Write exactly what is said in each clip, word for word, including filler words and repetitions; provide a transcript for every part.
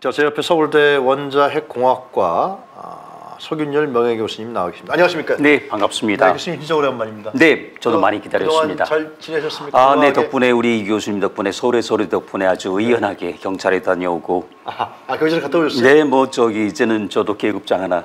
자, 제 옆에 서울대 원자핵공학과 아, 석윤열 명예교수님 나와 계십니다. 안녕하십니까? 네, 반갑습니다. 네, 교수님 진짜 오랜만입니다. 네, 저도 어, 많이 기다렸습니다. 잘 지내셨습니까? 아, 네, 덕분에 우리 이 교수님 덕분에 서울의 서울의 덕분에 아주 의연하게 경찰에 다녀오고. 아, 아 경찰에 갔다 오셨어요? 네, 뭐 저기 이제는 저도 계급장 하나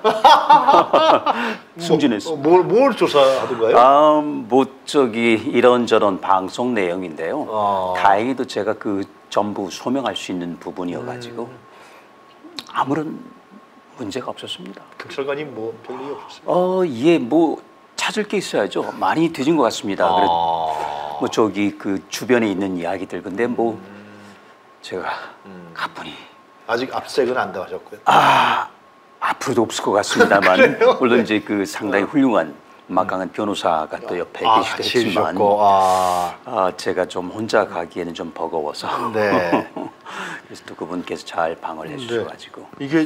승진했습니다. 뭐, 뭘, 뭘 조사하던가요? 아, 뭐 저기 이런저런 방송 내용인데요. 아. 다행히도 제가 그 전부 소명할 수 있는 부분이어가지고 음. 아무런 문제가 없었습니다. 경찰관이 뭐 별일이 없었어요? 어, 예, 뭐 찾을 게 있어야죠. 많이 뒤진 것 같습니다. 아. 그래, 뭐 저기 그 주변에 있는 이야기들, 근데 뭐 음. 제가 음. 가뿐히 아직 압색은 안 당하셨고요. 아, 앞으로도 없을 것 같습니다만 물론 이제 그 상당히 훌륭한 막강한 변호사가 또 옆에 아, 계시도 했지만 아. 아, 제가 좀 혼자 가기에는 좀 버거워서 네. 그래서 또 그분께서 잘 방어를 해주셔가지고 네. 이게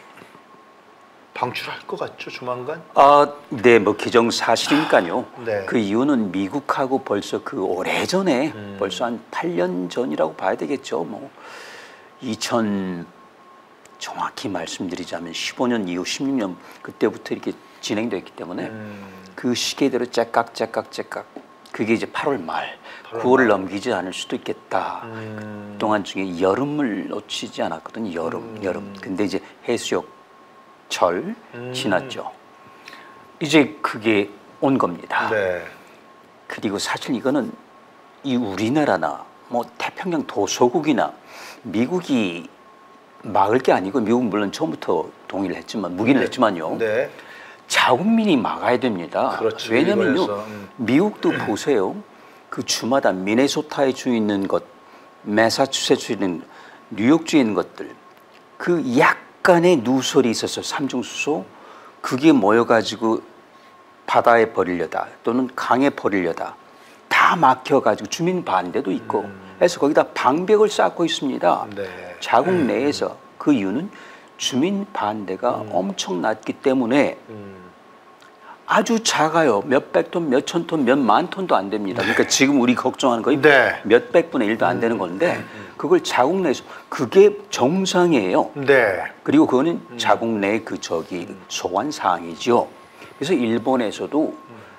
방출할 것 같죠, 조만간? 아, 네, 뭐 기정사실이니까요. 네. 그 이유는 미국하고 벌써 그 오래전에 음. 벌써 한 팔 년 전이라고 봐야 되겠죠. 뭐 이천 정확히 말씀드리자면 십오 년 이후 십육 년 그때부터 이렇게 진행됐기 때문에 음. 그 시계대로 째깍째깍째깍 그게 이제 팔월 말, 구월을 넘기지 않을 수도 있겠다. 음. 그동안 중에 여름을 놓치지 않았거든요. 여름, 음. 여름. 근데 이제 해수욕철 음. 지났죠. 이제 그게 온 겁니다. 네. 그리고 사실 이거는 이 우리나라나 뭐 태평양 도서국이나 미국이 막을 게 아니고 미국은 물론 처음부터 동의를 했지만 무기를 네. 했지만요. 네. 자국민이 막아야 됩니다. 그렇죠. 왜냐면요, 음. 미국도 보세요. 그 주마다 미네소타에 주 있는 것, 매사추세츠에 있는 뉴욕주에 있는 것들, 그 약간의 누설이 있어서 삼중수소, 그게 모여가지고 바다에 버리려다 또는 강에 버리려다 다 막혀가지고 주민 반대도 있고 음. 해서 거기다 방벽을 쌓고 있습니다. 네. 자국 내에서 그 이유는 주민 반대가 음. 엄청 낮기 때문에 음. 아주 작아요. 몇백 톤, 몇천 톤, 몇만 톤도 안 됩니다. 그러니까 지금 우리 걱정하는 거의 네. 몇백 분의 일도 안 되는 건데 그걸 자국 내에서 그게 정상이에요. 네. 그리고 그거는 자국 내 그 저기 소관 사항이죠. 그래서 일본에서도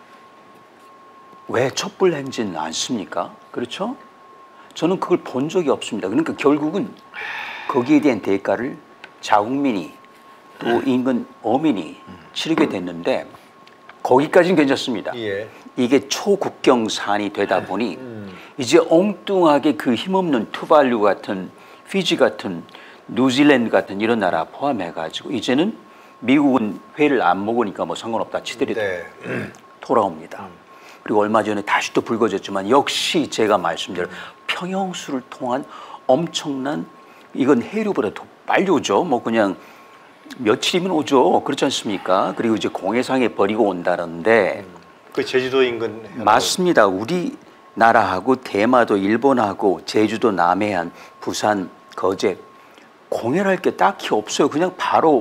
왜 촛불 행진 않습니까? 그렇죠? 저는 그걸 본 적이 없습니다. 그러니까 결국은 거기에 대한 대가를 자국민이 또 인근 어민이 치르게 됐는데 거기까지는 괜찮습니다. 예. 이게 초국경산이 되다 보니 음. 이제 엉뚱하게 그 힘없는 투발루 같은 피지 같은 뉴질랜드 같은 이런 나라 포함해가지고 이제는 미국은 회를 안 먹으니까 뭐 상관없다 치더라도 네. 음. 돌아옵니다. 음. 그리고 얼마 전에 다시 또 불거졌지만 역시 제가 말씀드린 음. 평형수를 통한 엄청난 이건 해류보다 더 빨리 오죠. 뭐 그냥 며칠이면 오죠. 그렇지 않습니까? 그리고 이제 공해상에 버리고 온다는데 음, 그 제주도 인근 맞습니다. 우리나라하고 대마도 일본하고 제주도 남해안 부산 거제 공해할 게 딱히 없어요. 그냥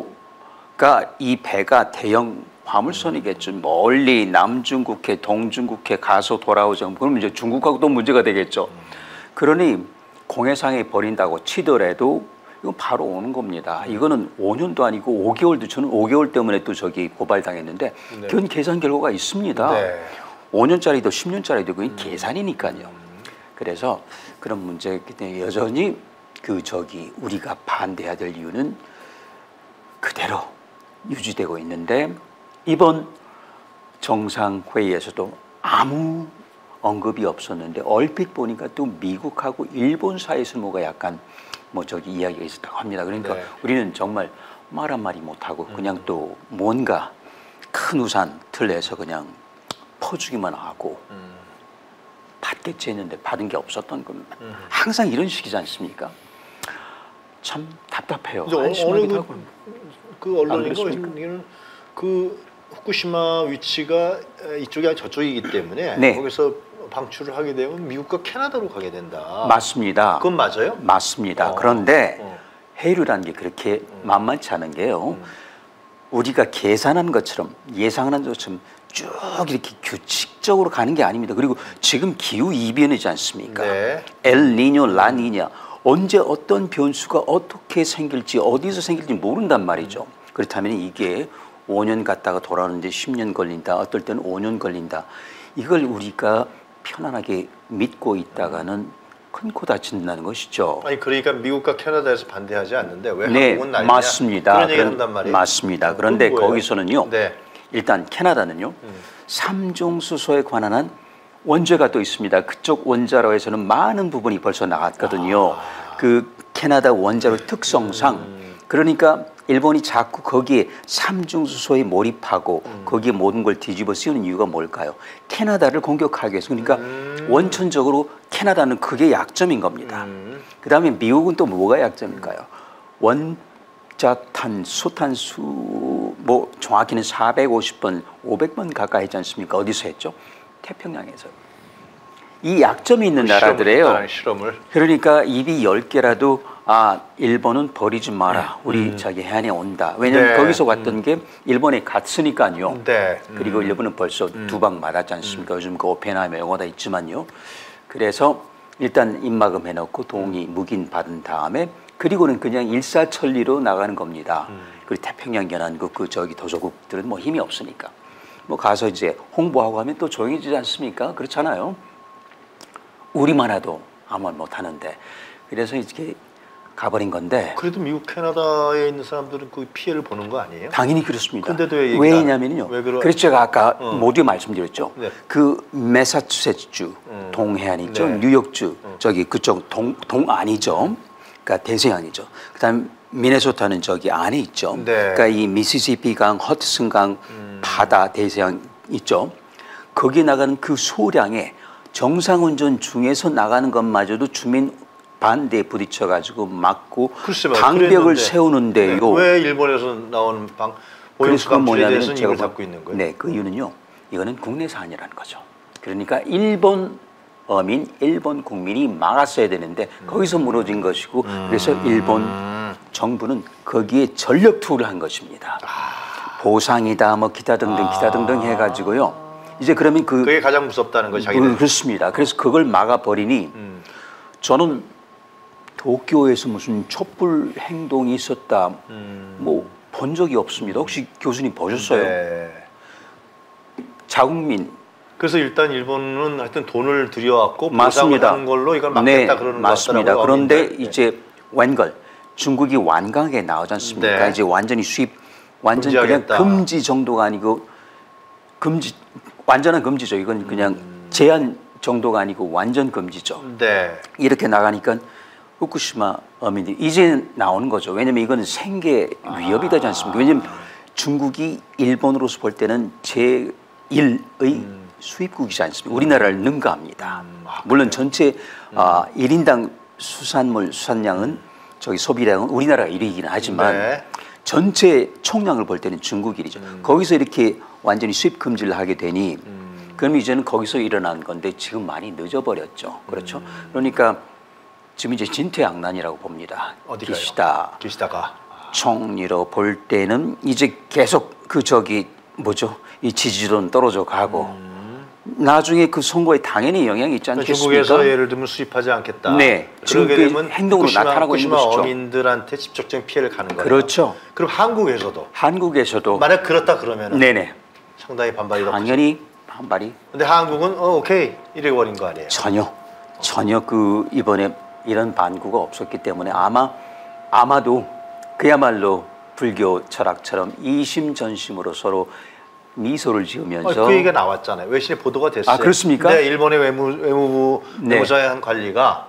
바로가 이 배가 대형 화물선이겠죠. 멀리 남중국해 동중국해 가서 돌아오죠. 그러면 이제 중국하고 또 문제가 되겠죠. 그러니 공해상에 버린다고 치더라도 이건 바로 오는 겁니다. 이거는 오 년도 아니고 오 개월도 저는 오 개월 때문에 또 저기 고발당했는데 네. 그건 계산 결과가 있습니다. 네. 오 년짜리도 십 년짜리도 그건 음. 계산이니까요. 그래서 그런 문제이기 때문에 여전히 그 저기 우리가 반대해야 될 이유는 그대로 유지되고 있는데 이번 정상회의에서도 아무 언급이 없었는데 얼핏 보니까 또 미국하고 일본 사이에서 뭐가 약간 뭐 저기 이야기가 있었다고 합니다. 그러니까 네. 우리는 정말 말 한마디 못하고 그냥 음. 또 뭔가 큰 우산 틀에서 그냥 퍼주기만 하고 음. 받겠지 했는데 받은 게 없었던 겁니다. 음. 항상 이런 식이지 않습니까? 참 답답해요. 어느 그, 그 언론인가 그 후쿠시마 위치가 이쪽이 아니라 저쪽이기 때문에 네. 거기서 방출을 하게 되면 미국과 캐나다로 가게 된다. 맞습니다. 그건 맞아요? 맞습니다. 어. 그런데 어. 해류라는 게 그렇게 음. 만만치 않은 게요. 음. 우리가 계산한 것처럼 예상한 것처럼 쭉 이렇게 규칙적으로 가는 게 아닙니다. 그리고 지금 기후 이변이지 않습니까? 네. 엘니뇨, 라니냐 언제 어떤 변수가 어떻게 생길지 어디서 생길지 모른단 말이죠. 그렇다면 이게 오 년 갔다가 돌아오는데 십 년 걸린다. 어떨 때는 오 년 걸린다. 이걸 우리가 편안하게 믿고 있다가는 큰 코 다친다는 것이죠. 아니 그러니까 미국과 캐나다에서 반대하지 않는데 왜 네, 한국은 난리냐? 맞습니다. 그런 얘기 그런, 한단 말이에요. 맞습니다. 그런데 뭐예요? 거기서는요. 네. 일단 캐나다는요. 음. 삼중수소에 관한 한 원죄가 또 있습니다. 그쪽 원자로에서는 많은 부분이 벌써 나왔거든요. 아. 그 캐나다 원자로 특성상 음. 그러니까 일본이 자꾸 거기에 삼중수소에 몰입하고 음. 거기에 모든 걸 뒤집어 씌우는 이유가 뭘까요? 캐나다를 공격하기 위해서. 그러니까 음. 원천적으로 캐나다는 그게 약점인 겁니다. 음. 그 다음에 미국은 또 뭐가 약점일까요? 원자탄, 수탄수 뭐 정확히는 사백오십 번, 오백 번 가까이 했지 않습니까? 어디서 했죠? 태평양에서. 이 약점이 있는 그 나라들이에요. 실험을. 그러니까 입이 열 개라도 아 일본은 버리지 마라. 우리 음. 저기 해안에 온다. 왜냐하면 네. 거기서 왔던 음. 게 일본에 갔으니까요. 네. 음. 그리고 일본은 벌써 음. 두 방 맞았지 않습니까? 음. 요즘 그 오펜하이머 영화다 있지만요. 그래서 일단 입막음 해놓고 동의 묵인 받은 다음에 그리고는 그냥 일사천리로 나가는 겁니다. 음. 그리고 태평양 연안국 그 저기 도서국들은 뭐 힘이 없으니까 뭐 가서 이제 홍보하고 하면 또 조용해지지 않습니까? 그렇잖아요. 우리만 해도 아무 말 못하는데 그래서 이렇게 가버린 건데. 그래도 미국 캐나다에 있는 사람들은 그 피해를 보는 거 아니에요? 당연히 그렇습니다. 근데도 왜 왜냐면요. 왜 그러... 그래서 제가 아까 어. 모두 말씀드렸죠. 네. 그 매사추세츠주 음. 동해안 있죠. 네. 뉴욕주 음. 저기 그쪽 동 동안이죠. 그러니까 대서양이죠. 그다음 미네소타는 저기 안에 있죠. 네. 그러니까 이 미시시피강, 허드슨강 음. 바다 대서양 있죠. 거기 나가는 그 소량의 정상운전 중에서 나가는 것마저도 주민 반대에 부딪혀가지고 막고 방벽을 세우는데요. 네. 왜 일본에서 나오는 방 오염수 감출에 대해서는 이걸 잡고 있는 거예요? 네, 그 이유는요. 이거는 국내사 아니라는 거죠. 그러니까 일본 어민, 일본 국민이 막았어야 되는데 음. 거기서 무너진 것이고 음. 그래서 일본 정부는 거기에 전력 투구를 한 것입니다. 아. 보상이다, 뭐 기타 등등, 아. 기타 등등 해가지고요. 이제 그러면 그 그게 가장 무섭다는 거죠, 자기들. 그렇습니다. 그래서 그걸 막아버리니 음. 저는 도쿄에서 무슨 촛불 행동이 있었다, 음. 뭐 본 적이 없습니다. 혹시 교수님 보셨어요? 네. 자국민. 그래서 일단 일본은 하여튼 돈을 들여왔고 보상을 하는 걸로 이걸 막겠다 네, 그러는 것 맞습니다. 그런데 네. 이제 웬걸 중국이 완강하게 나오지 않습니까? 네. 이제 완전히 수입, 완전 그냥 금지 정도가 아니고 금지, 완전한 금지죠. 이건 그냥 음. 제한 정도가 아니고 완전 금지죠. 네. 이렇게 나가니까 후쿠시마 어민들이 이제 나오는 거죠. 왜냐면 이건 생계 위협이 되지 않습니까? 왜냐면 중국이 일본으로서 볼 때는 제일의 음. 수입국이지 않습니까? 우리나라를 능가합니다. 음. 아, 물론 전체 음. 아, 일 인당 수산물 수산량은 저기 소비량은 우리나라가 일 위이긴 하지만 네. 전체 총량을 볼 때는 중국 일 위죠. 음. 거기서 이렇게 완전히 수입 금지를 하게 되니 음. 그럼 이제는 거기서 일어난 건데 지금 많이 늦어버렸죠. 그렇죠? 음. 그러니까 지금 이제 진퇴양난이라고 봅니다. 어디가요? 기시다. 기시다가 총리로 볼 때는 이제 계속 그 저기 뭐죠? 이 지지도는 떨어져 가고 음. 나중에 그 선거에 당연히 영향이 있지 않겠습니까? 중국에서 예를 들면 수입하지 않겠다. 네. 그러게 되면 행동으로 후쿠시마, 나타나고 있는 것이죠. 어민들한테 직접적인 피해를 가는 거예요. 그렇죠. 그럼 한국에서도 한국에서도 만약 그렇다 그러면 네네. 상당히 반발이 높죠. 당연히 반발이. 근데 한국은 어 오케이 이래 버린 거 아니에요? 전혀 전혀 그 이번에 이런 반구가 없었기 때문에 아마 아마도 그야말로 불교 철학처럼 이심전심으로 서로 미소를 지으면서 어, 그 얘기가 나왔잖아요. 외신에 보도가 됐어요. 아 그렇습니까? 근데 일본의 외무 외무부 네. 외무사의 한 관리가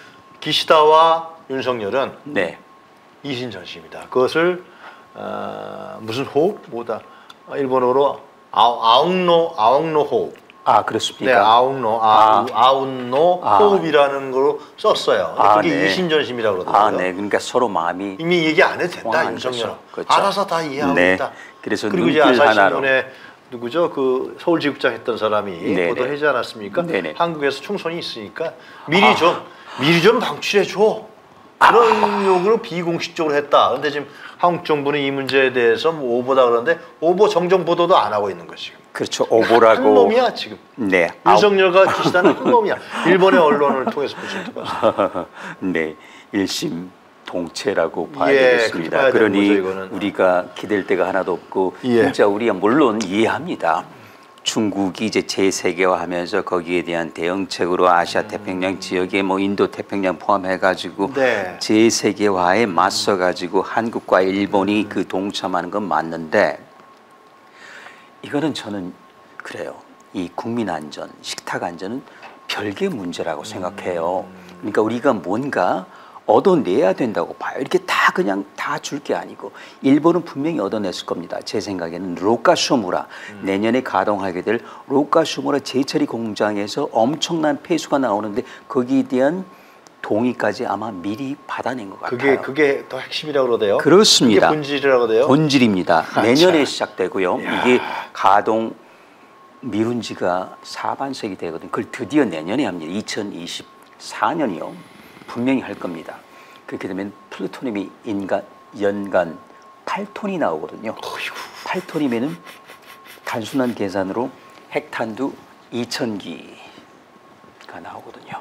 기시다와 윤석열은 네. 이심전심이다. 그것을 어, 무슨 호흡 뭐다 일본어로 아우, 아웅노 아웅노 호흡. 아 그렇습니까? 네, 아웅노 아, 아. 아웅노 아. 호흡이라는 걸로 썼어요. 아, 그게 네. 이심전심이라고 그러더라고요. 아, 네. 그러니까 서로 마음이 이미 얘기 안 해도 된다 윤석열. 그렇죠. 알아서 다 이해하고 네. 있다. 그래서 그리고 이제 아사히신문에 누구죠? 그 서울지국장 했던 사람이 네네. 보도하지 않았습니까? 네네. 한국에서 총선이 있으니까 미리 아. 좀 미리 좀 방출해 줘. 그런 아. 요구를 비공식적으로 했다. 그런데 지금 한국 정부는 이 문제에 대해서 뭐 오보다 그러는데 오보 정정 보도도 안 하고 있는 거지. 그렇죠. 오보라고. 한 놈이야 지금. 네. 윤석열과 기시다는 한 놈이야. 일본의 언론을 통해서 보시면 네. 일심 동체라고 봐야 예, 되겠습니다. 봐야 그러니 거죠, 우리가 기댈 데가 하나도 없고 예. 진짜 우리가 물론 이해합니다. 중국이 이제 재세계화하면서 거기에 대한 대응책으로 아시아 태평양 지역에 뭐 인도 태평양 포함해가지고 네. 재세계화에 맞서가지고 한국과 일본이 그 동참하는 건 맞는데 이거는 저는 그래요. 이 국민 안전, 식탁 안전은 별개 문제라고 생각해요. 그러니까 우리가 뭔가 얻어내야 된다고 봐요. 이렇게 다 그냥 다 줄 게 아니고 일본은 분명히 얻어냈을 겁니다. 제 생각에는 로카쇼무라 음. 내년에 가동하게 될 로카쇼무라 제철이 공장에서 엄청난 폐수가 나오는데 거기에 대한 동의까지 아마 미리 받아낸 것 같아요. 그게 그게 더 핵심이라고 그러대요. 그렇습니다. 그게 본질이라고 그래요. 본질입니다. 아, 내년에 참. 시작되고요. 이야. 이게 가동 미룬 지가 사반세기 되거든요. 그걸 드디어 내년에 합니다. 이천이십사 년이요. 분명히 할 겁니다. 그렇게 되면 플루토늄이 인간, 연간 팔 톤이 나오거든요. 어이구. 팔 톤이면은 단순한 계산으로 핵탄두 이천 기가 나오거든요.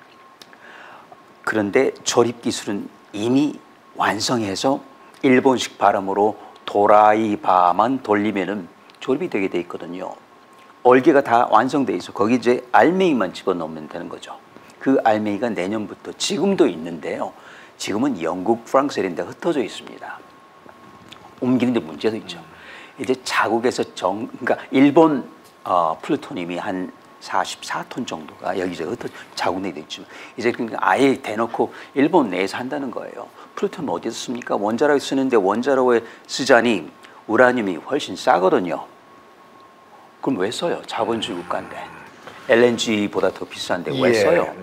그런데 조립 기술은 이미 완성해서 일본식 발음으로 도라이바만 돌리면은 조립이 되게 돼 있거든요. 얼개가 다 완성돼 있어. 거기 이제 알맹이만 집어넣으면 되는 거죠. 그 알맹이가 내년부터 지금도 있는데요. 지금은 영국, 프랑스 이런 데 흩어져 있습니다. 옮기는 데 문제도 있죠. 이제 자국에서 정, 그러니까 일본 어, 플루토늄이 한 사십사 톤 정도가 여기저기 흩어져 자국 내에 있지만 이제 그러니까 아예 대놓고 일본 내에서 한다는 거예요. 플루토늄 어디서 씁니까? 원자로에 쓰는데 원자로에 쓰자니 우라늄이 훨씬 싸거든요. 그럼 왜 써요? 자본주의 국가인데. 엘엔지보다 더 비싼데 왜 예. 써요?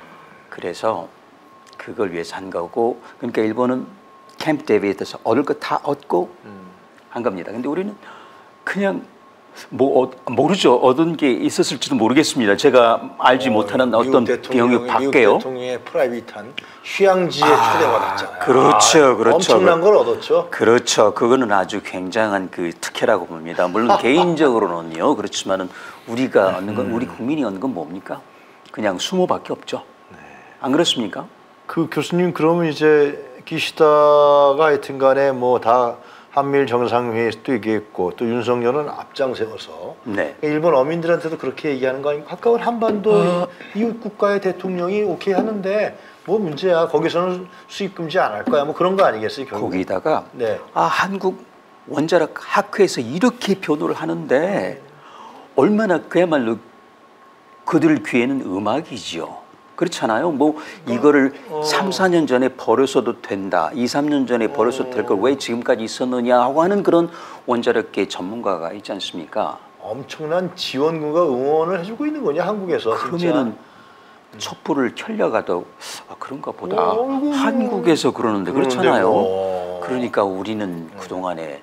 그래서 그걸 위해서 한 거고, 그러니까 일본은 캠프 데이비드에서 얻을 거 다 얻고 음. 한 겁니다. 근데 우리는 그냥 뭐 어, 모르죠. 얻은 게 있었을지도 모르겠습니다. 제가 알지 어, 못하는 어떤 비용이 밖에요. 미국 대통령의 프라이빗한 휴양지에 아, 초대받았잖아요. 그렇죠, 아, 그렇죠. 엄청난 걸 얻었죠. 그렇죠. 그거는 아주 굉장한 그 특혜라고 봅니다. 물론 개인적으로는요. 그렇지만은 우리가 얻는 건, 우리 국민이 얻는 건 뭡니까? 그냥 수모밖에 없죠. 네. 안 그렇습니까? 그 교수님 그러면 이제 기시다가 하여튼간에 뭐 다 한미일 정상회의에서도 얘기했고 또 윤석열은 앞장세워서 네. 일본 어민들한테도 그렇게 얘기하는 거 아닙니까? 가까운 한반도 어... 이웃 국가의 대통령이 오케이 하는데 뭐 문제야? 거기서는 수입 금지 안 할 거야? 뭐 그런 거 아니겠어요? 결국. 거기다가 네. 아 한국 원자력 학회에서 이렇게 변호를 하는데 얼마나 그야말로 그들 귀에는 음악이지요. 그렇잖아요. 뭐 이거를 어. 삼, 사 년 전에 버려서도 된다. 이, 삼 년 전에 버려서도 될 걸 왜 지금까지 있었느냐 하고 하는 그런 원자력계 전문가가 있지 않습니까? 엄청난 지원군과 응원을 해주고 있는 거냐 한국에서. 그러면은 진짜. 촛불을 켤려가도 아, 그런가 보다. 오, 한국에서 그러는데 그렇잖아요. 오. 그러니까 우리는 그동안에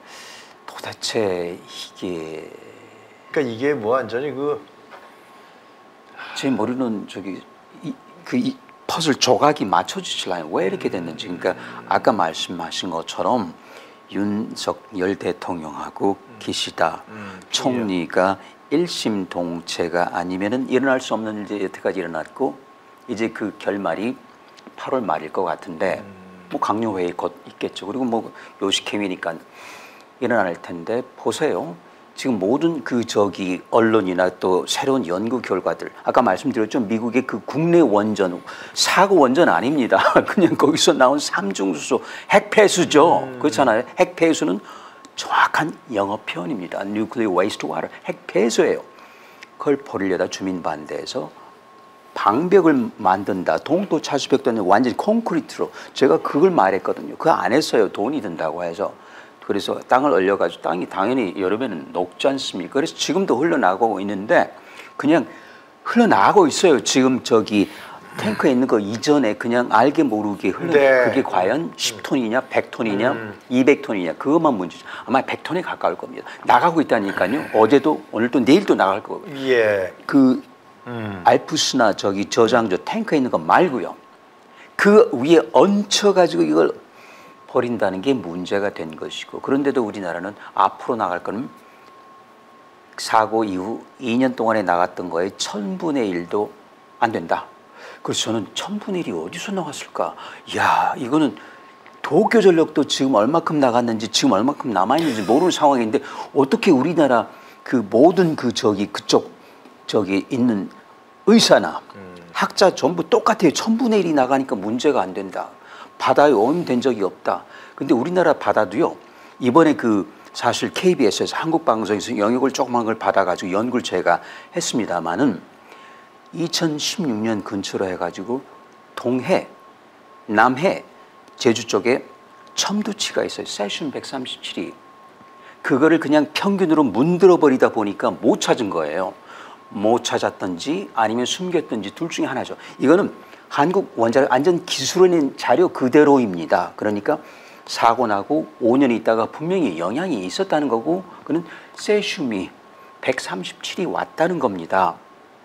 도대체 이게 그러니까 이게 뭐 완전히 그 제 머리는 저기 그 이 퍼즐 조각이 맞춰지질라요. 왜 이렇게 됐는지. 그러니까 아까 말씀하신 것처럼 윤석열 대통령하고 기시다 음, 총리가 일심 동체가 아니면은 일어날 수 없는 일이 여태까지 일어났고 이제 그 결말이 팔월 말일 것 같은데 음. 뭐 강요회의 곧 있겠죠. 그리고 뭐 요식행위니까 일어날 텐데 보세요. 지금 모든 그 저기 언론이나 또 새로운 연구 결과들 아까 말씀드렸죠. 미국의 그 국내 원전 사고 원전 아닙니다. 그냥 거기서 나온 삼중수소 핵폐수죠. 음. 그렇잖아요. 핵폐수는 정확한 영어 표현입니다. Nuclear Waste Water 핵폐수예요. 그걸 버리려다 주민 반대해서 방벽을 만든다. 동도 차수벽도 완전히 콘크리트로 제가 그걸 말했거든요. 그 안 했어요. 돈이 든다고 해서. 그래서 땅을 얼려가지고 땅이 당연히 여름에는 녹지 않습니까? 그래서 지금도 흘러나가고 있는데 그냥 흘러나가고 있어요. 지금 저기 탱크에 있는 거 이전에 그냥 알게 모르게 흘러 네. 그게 과연 십 톤이냐 백 톤이냐 음. 이백 톤이냐 그것만 문제죠. 아마 백 톤에 가까울 겁니다. 나가고 있다니까요. 어제도 오늘도 내일도 나갈 거고. 예. 그 음. 알프스나 저기 저장소 탱크에 있는 거 말고요. 그 위에 얹혀가지고 이걸 버린다는 게 문제가 된 것이고 그런데도 우리나라는 앞으로 나갈 거는 사고 이후 이 년 동안에 나갔던 거에 천분의 일도 안 된다. 그래서 저는 천분의 일이 어디서 나왔을까? 야, 이거는 도쿄 전력도 지금 얼마큼 나갔는지 지금 얼마큼 남아 있는지 모르는 상황인데 어떻게 우리나라 그 모든 그 저기 그쪽 저기 있는 의사나 음. 학자 전부 똑같아요. 천분의 일이 나가니까 문제가 안 된다. 바다에 오염된 적이 없다. 근데 우리나라 바다도요. 이번에 그 사실 케이비에스에서 한국방송에서 영역을 조그만 걸 받아가지고 연구를 제가 했습니다마는 이천십육 년 근처로 해가지고 동해, 남해, 제주 쪽에 첨두치가 있어요. 세슘 백삼십칠이. 그거를 그냥 평균으로 문들어 버리다 보니까 못 찾은 거예요. 못 찾았든지 아니면 숨겼든지 둘 중에 하나죠. 이거는 한국 원자력 안전 기술원의 자료 그대로입니다. 그러니까 사고 나고 오 년 있다가 분명히 영향이 있었다는 거고 그는 세슘이 백삼십칠이 왔다는 겁니다.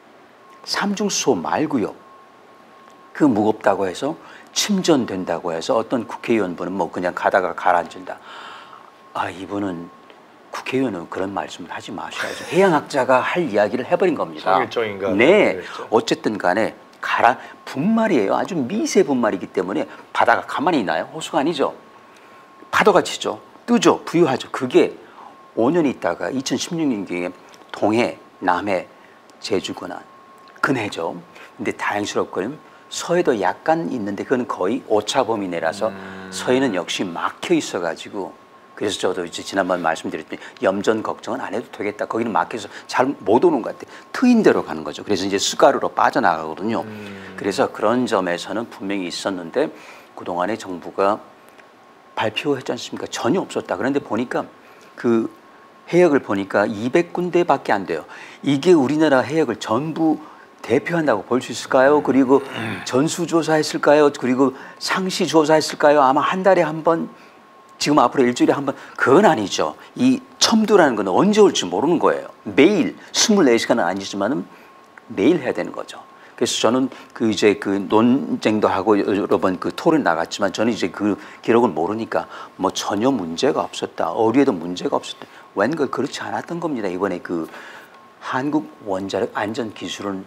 삼중수소 말고요. 그 무겁다고 해서 침전된다고 해서 어떤 국회의원분은 뭐 그냥 가다가 가라앉는다. 아, 이분은 국회의원은 그런 말씀을 하지 마셔야죠. 해양학자가 할 이야기를 해버린 겁니다. 성일정인가? 네. 그랬죠. 어쨌든 간에 가라 분말이에요. 아주 미세 분말이기 때문에 바다가 가만히 있나요? 호수가 아니죠. 파도가 치죠. 뜨죠. 부유하죠. 그게 오 년 있다가 이천십육 년경에 동해, 남해, 제주거나 근해죠. 근데 다행스럽고는 서해도 약간 있는데 그건 거의 오차 범위 내라서 음. 서해는 역시 막혀 있어가지고 그래서 저도 이제 지난번 말씀드렸더니 염전 걱정은 안 해도 되겠다. 거기는 막혀서 잘 못 오는 것 같아. 트인 대로 가는 거죠. 그래서 이제 수가루로 빠져나가거든요. 음. 그래서 그런 점에서는 분명히 있었는데 그동안에 정부가 발표했지 않습니까? 전혀 없었다. 그런데 보니까 그 해역을 보니까 이백 군데밖에 안 돼요. 이게 우리나라 해역을 전부 대표한다고 볼 수 있을까요? 그리고 전수조사했을까요? 그리고 상시조사했을까요? 아마 한 달에 한 번, 지금 앞으로 일주일에 한 번, 그건 아니죠. 이 첨두라는 건 언제 올지 모르는 거예요. 매일, 이십사 시간은 아니지만은 매일 해야 되는 거죠. 그래서 저는 그 이제 그 논쟁도 하고 여러 번 그 토론 나갔지만 저는 이제 그 기록을 모르니까 뭐 전혀 문제가 없었다. 어류에도 문제가 없었다. 웬걸 그렇지 않았던 겁니다. 이번에 그 한국 원자력 안전기술은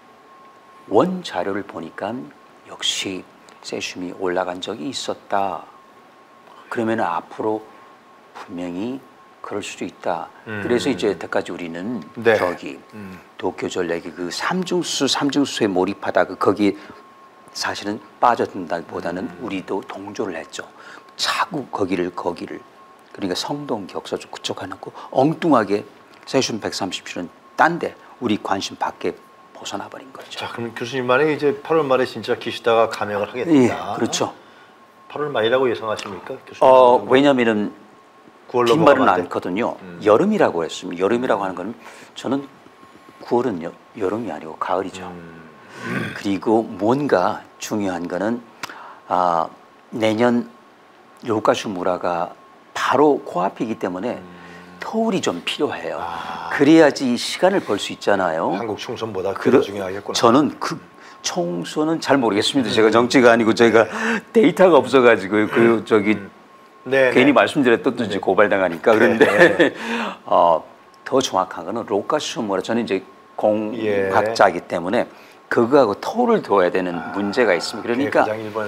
원 자료를 보니까 역시 세슘이 올라간 적이 있었다. 그러면 앞으로 분명히 그럴 수도 있다. 음. 그래서 이제 여태까지 우리는 네. 저기 음. 도쿄 전력이 그 삼중수 삼중수에 몰입하다 그 거기 사실은 빠져든다기보다는 음. 우리도 동조를 했죠. 자꾸 거기를 거기를 그러니까 성동 격서쪽 그쪽 해놓고 엉뚱하게 세슘 백삼십칠은 딴데 우리 관심 밖에 벗어나 버린 거죠. 자, 그럼 교수님 만에 이제 팔월 말에 진짜 기시다가 감행을 하게 된다. 예, 그렇죠. 팔월 말이라고 예상하십니까, 교수님? 어, 왜냐면은 긴 말은 않거든요. 음. 여름이라고 했습니다. 여름이라고 하는 건 저는 구월은 여, 여름이 아니고 가을이죠. 음. 그리고 뭔가 중요한 거는 아, 내년 요가슈 무라가 바로 코앞이기 때문에 음. 터울이 좀 필요해요. 아. 그래야지 시간을 벌 수 있잖아요. 한국 총선보다 그게 중요하겠구나. 저는 그 총선은 잘 모르겠습니다. 음. 제가 정치가 아니고 저희가 데이터가 없어가지고 그 저기 음. 네, 괜히 네. 말씀드렸던 이제 고발당하니까 그런데 네. 어, 더 정확한 거는 로카슈 무라 저는 이제 공학자이기 때문에 그거하고 토를 둬야 되는 아, 문제가 있습니다. 그러니까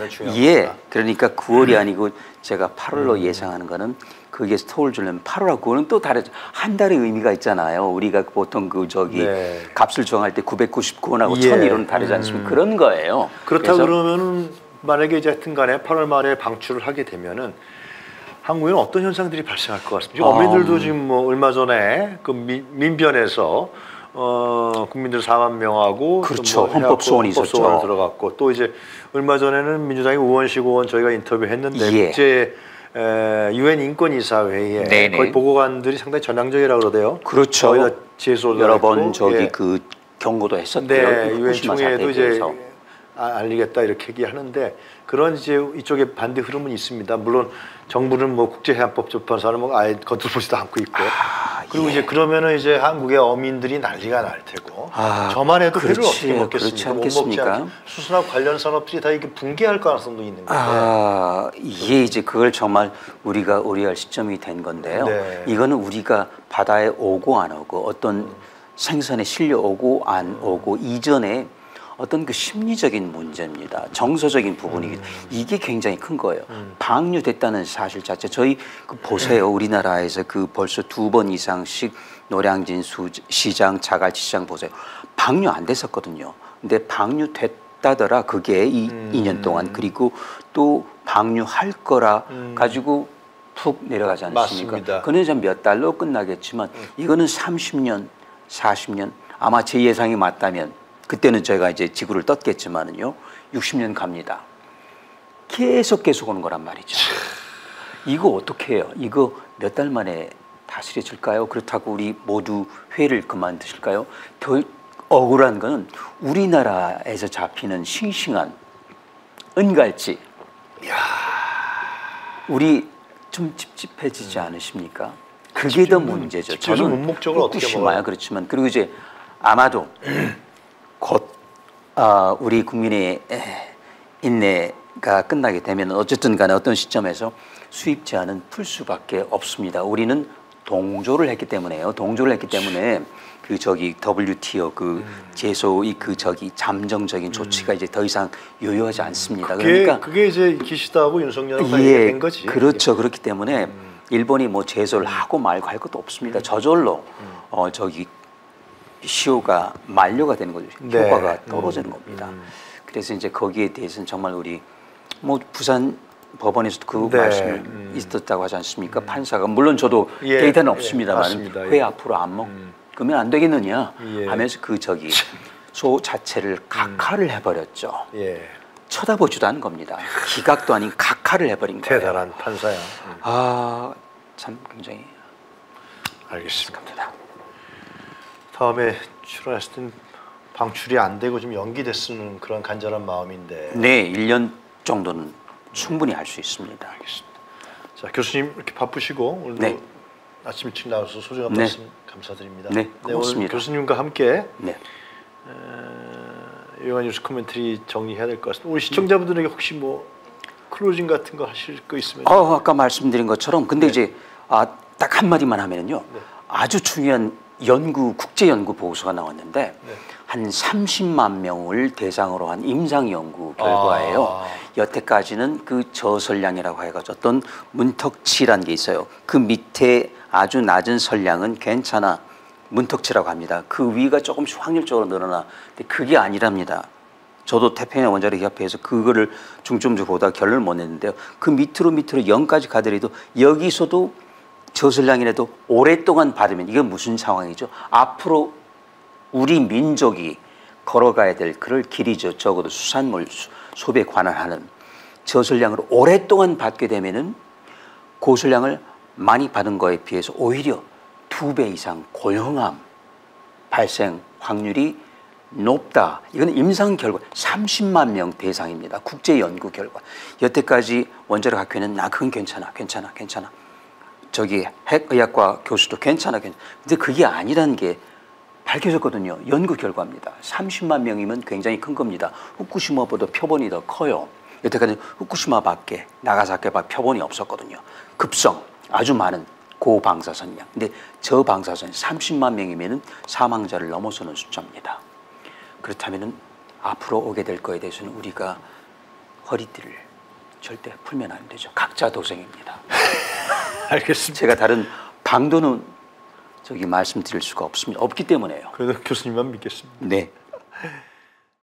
예, 그러니까 구월이 아니고 제가 팔월로 음. 예상하는 거는 거기에서 토를 주려면 팔월하고 구월은 또 다르죠. 한 달의 의미가 있잖아요. 우리가 보통 그 저기 네. 값을 정할 때 구백구십구 원하고 예. 천일 원은 다르지 않습니까? 음. 그런 거예요. 그렇다 그러면은 만약에 이제 하여튼간에 팔월 말에 방출을 하게 되면은 한국에는 어떤 현상들이 발생할 것 같습니다. 음. 어민들도 지금 뭐 얼마 전에 그 민, 민변에서 어, 국민들 사만 명하고 그렇죠. 뭐 헌법 소원이 있었죠. 들어갔고 또 이제 얼마 전에는 민주당의 우원식 의원 저희가 인터뷰했는데 예. 국제 유엔 인권이사회에 네네. 거의 보고관들이 상당히 전향적이라고 그러대요. 그렇죠. 여러 번 저기 예. 그 경고도 했었고요. 네, 유엔 총회에도 이제 알리겠다 이렇게 얘기하는데 그런 이제 이쪽에 반대 흐름은 있습니다. 물론 정부는 뭐 국제해양법 재판사는 뭐 아예 거들보지도 않고 있고 아, 그리고 예. 이제 그러면은 이제 한국의 어민들이 난리가 날 테고 아, 저만 해도 회를 어떻게 먹겠습니까? 못 먹지 않게 수산업 관련 산업들이 다 이게 붕괴할 가능성도 있는 건데. 아, 이게 이제 그걸 정말 우리가 우려할 시점이 된 건데요. 네. 이거는 우리가 바다에 오고 안 오고 어떤 음. 생선에 실려 오고 안 오고 음. 이전에 어떤 그 심리적인 문제입니다. 정서적인 부분이기 음. 이게 굉장히 큰 거예요. 음. 방류됐다는 사실 자체 저희 그 보세요. 우리나라에서 그 벌써 두 번 이상씩 노량진 수, 시장, 자갈치 시장 보세요. 방류 안 됐었거든요. 근데 방류됐다더라 그게 이 음. 이 년 동안 그리고 또 방류할 거라 음. 가지고 푹 내려가지 않습니까? 맞습니다. 그는 이제 몇 달로 끝나겠지만 음. 이거는 삼십 년, 사십 년 아마 제 예상이 맞다면 그때는 저희가 이제 지구를 떴겠지만은요 육십 년 갑니다. 계속 계속 오는 거란 말이죠. 이거 어떻게 해요? 이거 몇 달 만에 다스려질까요? 그렇다고 우리 모두 회를 그만두실까요? 더 억울한 거는 우리나라에서 잡히는 싱싱한 은갈치. 이야. 우리 좀 찝찝해지지 않으십니까? 그게 더 문제죠. 저는 문목적으로 어떻게 먹어요? 그렇지만 그리고 이제 아마도 곧 어, 우리 국민의 인내가 끝나게 되면 어쨌든 간에 어떤 시점에서 수입 제한은 풀 수밖에 없습니다. 우리는 동조를 했기 때문에요. 동조를 했기 때문에 그 저기 더블유티오 그 음. 제소 이 그 저기 잠정적인 조치가 음. 이제 더 이상 요요하지 않습니다. 그게, 그러니까 그게 이제 기시다하고 윤석열하고 예, 된 거지. 그렇죠. 그렇기 때문에 음. 일본이 뭐 제소를 하고 말고 할 것도 없습니다. 저절로 음. 어 저기 시효가 만료가 되는 거죠. 네. 효과가 떨어지는 음. 겁니다. 음. 그래서 이제 거기에 대해서는 정말 우리 뭐 부산 법원에서도 그 네. 말씀을 음. 있었다고 하지 않습니까? 음. 판사가 물론 저도 예. 데이터는 예. 없습니다만 예. 회 앞으로 안 먹. 음. 그러면 안 되겠느냐 예. 하면서 그 저기 소 자체를 각하를 해버렸죠. 예. 쳐다보지도 않은 겁니다. 기각도 아닌 각하를 해버린 거예요. 대단한 판사야. 음. 아, 참 굉장히 알겠습니다. 다음에 출연했을 땐 방출이 안 되고 좀 연기됐으면 그런 간절한 마음인데. 네, 일 년 정도는 충분히 할 수 있습니다. 알겠습니다. 자, 교수님 이렇게 바쁘시고 오늘도 네. 아침 일찍 나와서 소중한 네. 말씀 감사드립니다. 네, 고맙습니다. 네, 오늘 교수님과 함께 네. 요한 뉴스 코멘터리 정리해야 될 것 같습니다. 우리 시청자분들에게 혹시 뭐 클로징 같은 거 하실 거 있으면? 어, 아까 말씀드린 것처럼 근데 네. 이제 아, 딱 한마디만 하면요 네. 아주 중요한 연구 국제 연구 보고서가 나왔는데 네. 한 삼십만 명을 대상으로 한 임상 연구 결과예요. 아. 여태까지는 그 저설량이라고 해가지고 어떤 문턱치라는 게 있어요. 그 밑에 아주 낮은 설량은 괜찮아 문턱치라고 합니다. 그 위가 조금씩 확률적으로 늘어나. 근데 그게 아니랍니다. 저도 태평양 원자력 협회에서 그거를 중점적으로 보다 결론을 못 냈는데요. 그 밑으로 밑으로 영까지 가더라도 여기서도 저설량이라도 오랫동안 받으면 이건 무슨 상황이죠? 앞으로 우리 민족이 걸어가야 될 그럴 길이죠. 적어도 수산물 소비에 관한하는 저설량을 오랫동안 받게 되면은 고설량을 많이 받은 거에 비해서 오히려 두 배 이상 고령암 발생 확률이 높다. 이건 임상 결과 삼십만 명 대상입니다. 국제 연구 결과. 여태까지 원자력 학회는 나 그건 괜찮아, 괜찮아, 괜찮아. 저기 핵의학과 교수도 괜찮아, 괜찮아. 근데 그게 아니라는 게 밝혀졌거든요. 연구 결과입니다. 삼십만 명이면 굉장히 큰 겁니다. 후쿠시마보다 표본이 더 커요. 여태까지 후쿠시마밖에 나가사키밖에 표본이 없었거든요. 급성 아주 많은 고방사선량. 근데 저 방사선 삼십만 명이면은 사망자를 넘어서는 숫자입니다. 그렇다면은 앞으로 오게 될 거에 대해서는 우리가 허리띠를 절대 풀면 안 되죠. 각자 도생입니다. 알겠습니다. 제가 다른 방도는 저기 말씀드릴 수가 없습니다. 없기 때문에요. 그래도 교수님만 믿겠습니다. 네.